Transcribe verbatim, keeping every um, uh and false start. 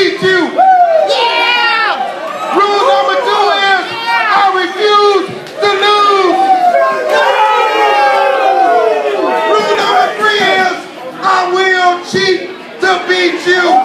beat you. Yeah! Rule number two is I refuse to lose. Rule number three is I will cheat to beat you.